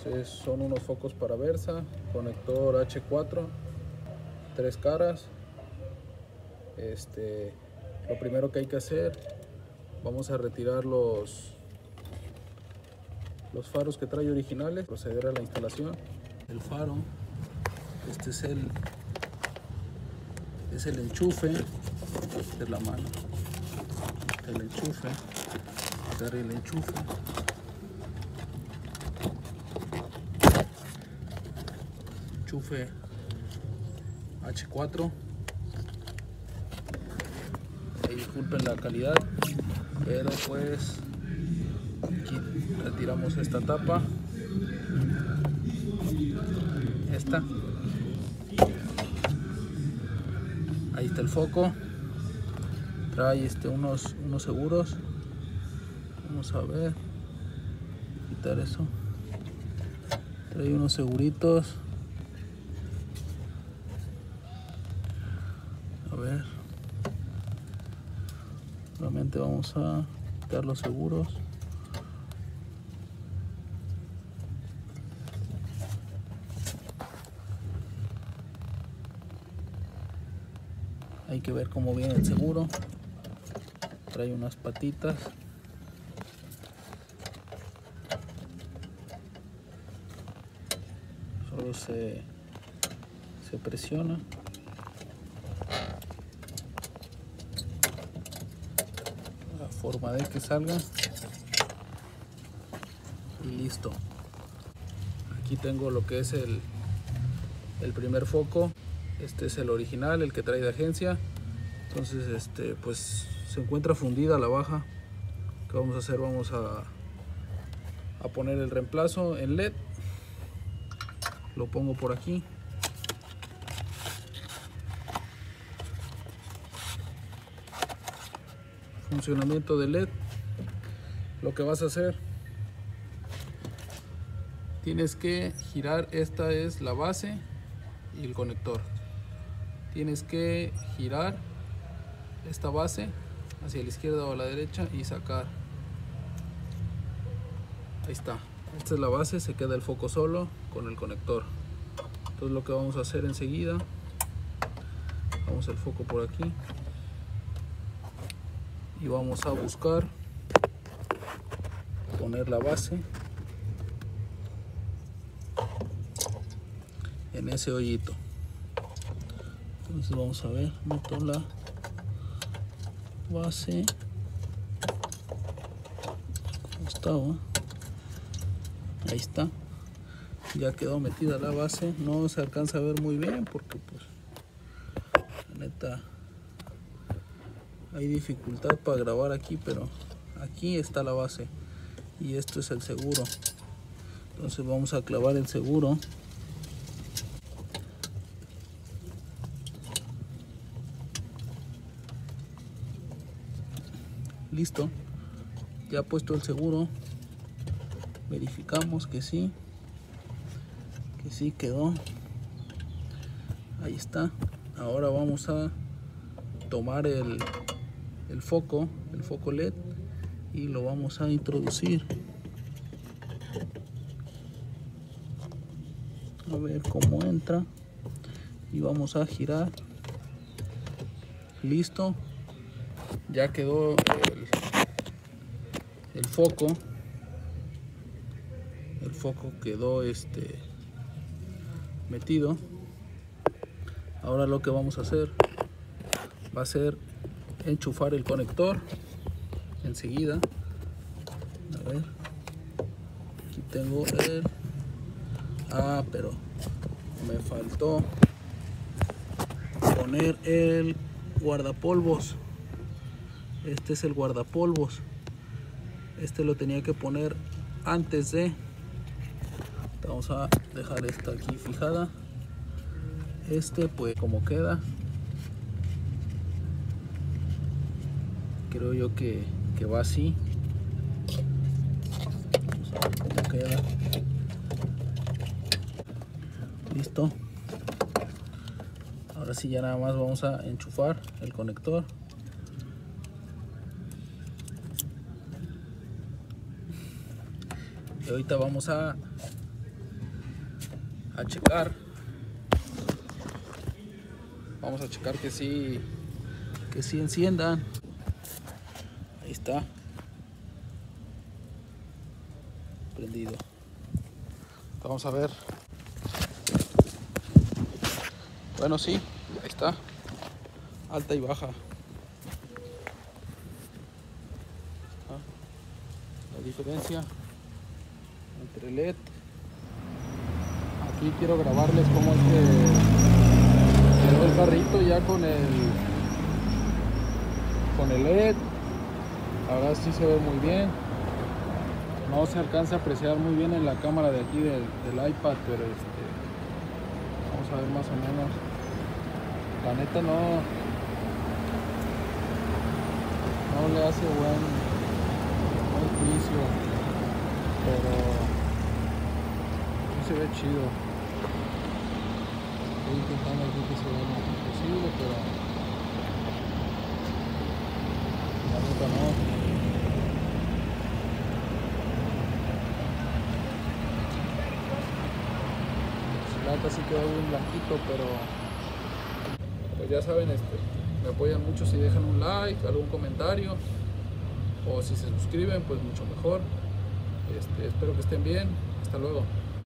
Entonces son unos focos para Versa, conector H4, 3 caras. Lo primero que hay que hacer, vamos a retirar los faros que trae originales, proceder a la instalación. El faro, este es el enchufe de la mano, el enchufe, agarre el enchufe, enchufe H4. Ahí disculpen la calidad, pero pues aquí retiramos esta tapa, esta. Ahí está el foco, trae unos seguros. Vamos a ver, quitar eso. Trae unos seguritos. A ver, nuevamente vamos a quitar los seguros. Hay que ver cómo viene el seguro. Trae unas patitas. Solo se presiona. La forma de que salga. Y listo. Aquí tengo lo que es el primer foco. Este es el original, el que trae de agencia. Entonces pues se encuentra fundida la baja. ¿Qué vamos a hacer? Vamos a poner el reemplazo en LED. Lo pongo por aquí. Funcionamiento de LED. Lo que vas a hacer, tienes que girar. Esta es la base y el conector. Tienes que girar esta base hacia la izquierda o a la derecha y sacar. Ahí está. Esta es la base, se queda el foco solo con el conector. Entonces lo que vamos a hacer enseguida, vamos el foco por aquí y vamos a buscar poner la base en ese hoyito. Entonces vamos a ver, meto la base. ¿Cómo estaba? Ahí está. Ya quedó metida la base. No se alcanza a ver muy bien porque pues la neta hay dificultad para grabar aquí, pero aquí está la base y esto es el seguro. Entonces vamos a clavar el seguro. Listo, ya puesto el seguro, verificamos que sí quedó. Ahí está. Ahora vamos a tomar el foco LED y lo vamos a introducir. A ver cómo entra y vamos a girar. Listo, ya quedó el foco. El foco quedó metido. Ahora lo que vamos a hacer va a ser enchufar el conector enseguida. A ver, aquí tengo pero me faltó poner el guardapolvos. Este es el guardapolvos. Lo tenía que poner antes de. Vamos a dejar esta aquí fijada. Pues como queda, creo yo que va así. Vamos a ver cómo queda. Listo. Ahora sí, ya nada más vamos a enchufar el conector. Y ahorita vamos a a checar. Vamos a checar que sí enciendan. Ahí está. Prendido. Vamos a ver. Bueno, sí, ahí está. Alta y baja. La diferencia entre LED. Aquí quiero grabarles cómo es que quedó el carrito ya con el LED. La verdad sí se ve muy bien. No se alcanza a apreciar muy bien en la cámara de aquí del iPad, pero vamos a ver más o menos. La neta no le hace buen juicio, pero sí se ve chido. Estoy intentando aquí que se vea lo más posible, pero la neta no. La neta sí quedó bien blanquito, pero pues ya saben, me apoyan mucho si dejan un like, algún comentario, o si se suscriben, pues mucho mejor. Espero que estén bien. Hasta luego.